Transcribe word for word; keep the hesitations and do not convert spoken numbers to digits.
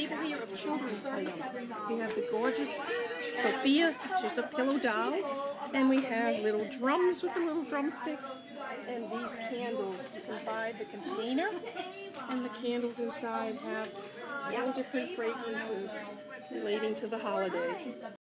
table here of children's items. We have the gorgeous Sofia, she's a pillow doll, and we have little drums with the little drumsticks, and these candles. You can buy the container, and the candles inside have all different fragrances relating to the holiday.